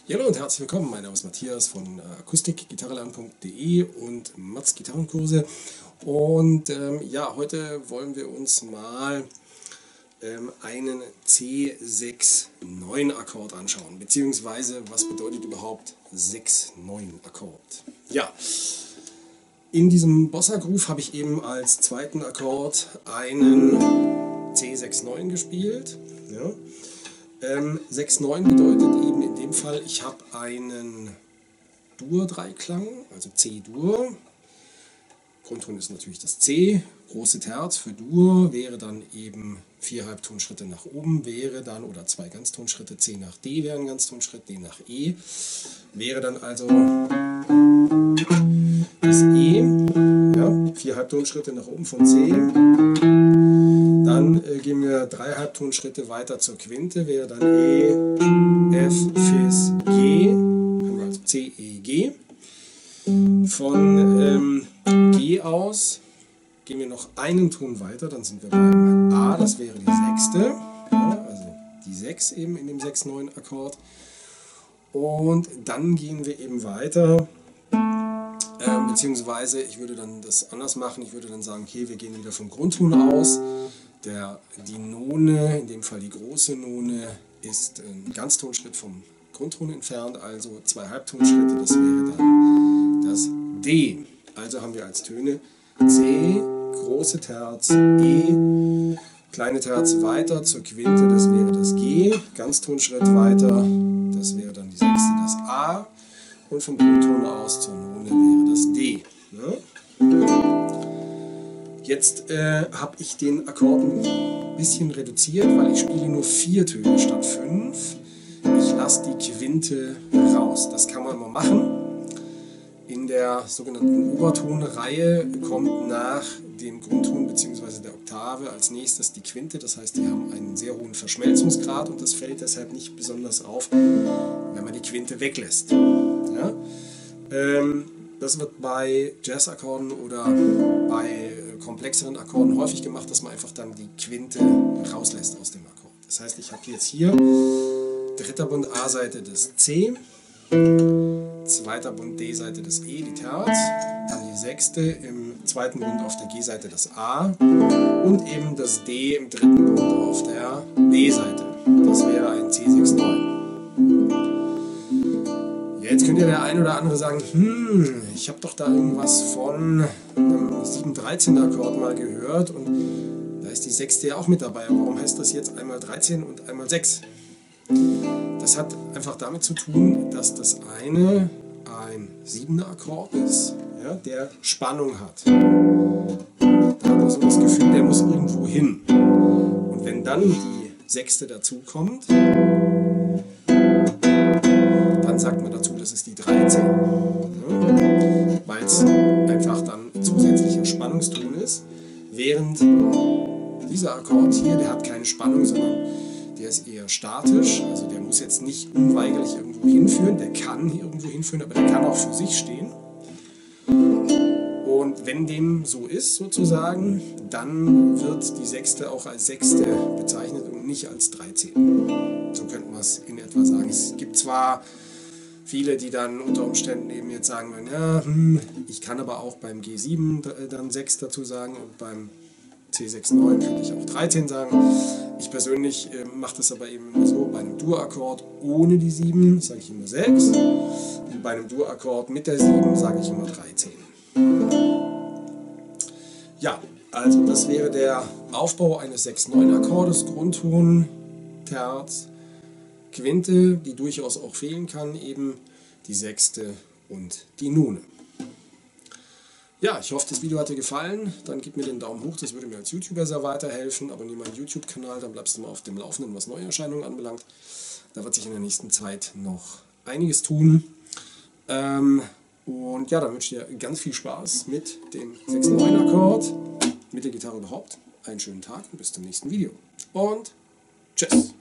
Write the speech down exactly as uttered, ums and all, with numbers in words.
Ja, hallo und herzlich willkommen. Mein Name ist Matthias von akustik gitarrelernen punkt de und Mats Gitarrenkurse. Und ähm, ja, heute wollen wir uns mal ähm, einen C sechs neun Akkord anschauen. Beziehungsweise, was bedeutet überhaupt sechs neun Akkord? Ja, in diesem Bossa Groove habe ich eben als zweiten Akkord einen C sechs neun gespielt. Ja. Ähm, sechs neun bedeutet eben in dem Fall, ich habe einen Dur-Dreiklang, also C-Dur. Grundton ist natürlich das C, große Terz für Dur wäre dann eben vier Halbtonschritte nach oben, wäre dann, oder zwei Ganztonschritte, C nach D wäre ein Ganztonschritt, D nach E, wäre dann also das E, ja, vier Halbtonschritte nach oben von C. Dann äh, gehen wir drei Halbtonschritte weiter zur Quinte, wäre dann E, F, Fis, G, haben wir also C, E, G. Von ähm, G aus gehen wir noch einen Ton weiter, dann sind wir beim A, das wäre die sechste, ja, also die sechs eben in dem sechs neun Akkord. Und dann gehen wir eben weiter, äh, beziehungsweise ich würde dann das anders machen, ich würde dann sagen, okay, wir gehen wieder vom Grundton aus. Der, die None, in dem Fall die große None, ist ein Ganztonschritt vom Grundton entfernt, also zwei Halbtonschritte, das wäre dann das D. Also haben wir als Töne C, große Terz, E, kleine Terz weiter zur Quinte, das wäre das G, Ganztonschritt weiter, das wäre dann die sechste, das A, und vom Grundton aus zur None wäre das D. Ne? Jetzt äh, habe ich den Akkord ein bisschen reduziert, weil ich spiele nur vier Töne statt fünf. Ich lasse die Quinte raus. Das kann man immer machen. In der sogenannten Obertonreihe kommt nach dem Grundton bzw. der Oktave als nächstes die Quinte. Das heißt, die haben einen sehr hohen Verschmelzungsgrad und das fällt deshalb nicht besonders auf, wenn man die Quinte weglässt. Ja? Ähm, das wird bei Jazzakkorden oder bei komplexeren Akkorden häufig gemacht, dass man einfach dann die Quinte rauslässt aus dem Akkord. Das heißt, ich habe jetzt hier dritter Bund A-Seite des C, zweiter Bund D-Seite des E, die Terz, dann die sechste im zweiten Bund auf der G-Seite das A und eben das D im dritten Bund auf der B-Seite. Das wäre ein C sechs neun. Jetzt könnte der eine oder andere sagen, hm, ich habe doch da irgendwas von einem sieben dreizehn Akkord mal gehört und da ist die sechste ja auch mit dabei. Warum heißt das jetzt einmal dreizehn und einmal sechs? Das hat einfach damit zu tun, dass das eine ein siebener Akkord ist, ja, der Spannung hat. Da hat man so das Gefühl, der muss irgendwo hin. Und wenn dann die sechste dazu kommt, dann sagt man dazu, das ist die dreizehn, ja, weil es einfach dann zusätzlicher Spannungston ist, während dieser Akkord hier, der hat keine Spannung, sondern der ist eher statisch, also der muss jetzt nicht unweigerlich irgendwo hinführen, der kann irgendwo hinführen, aber der kann auch für sich stehen. Und wenn dem so ist sozusagen, dann wird die sechste auch als sechste bezeichnet und nicht als dreizehn. So könnte man es in etwa sagen. Es gibt zwar viele, die dann unter Umständen eben jetzt sagen, ja, hm, ich kann aber auch beim G sieben dann sechs dazu sagen und beim C sechs neun könnte ich auch dreizehn sagen. Ich persönlich äh, mache das aber eben immer so, bei einem Dur-Akkord ohne die sieben sage ich immer sechs und bei einem Dur-Akkord mit der sieben sage ich immer dreizehn. Ja, also das wäre der Aufbau eines sechs neun Akkordes, Grundton, Terz, Quinte, die durchaus auch fehlen kann, eben die sechste und die None. Ja, ich hoffe, das Video hat dir gefallen. Dann gib mir den Daumen hoch, das würde mir als YouTuber sehr weiterhelfen. Abonniere meinen YouTube-Kanal, dann bleibst du mal auf dem Laufenden, was Neuerscheinungen anbelangt. Da wird sich in der nächsten Zeit noch einiges tun. Ähm, und ja, dann wünsche ich dir ganz viel Spaß mit dem sechs neun Akkord, mit der Gitarre überhaupt. Einen schönen Tag und bis zum nächsten Video. Und tschüss!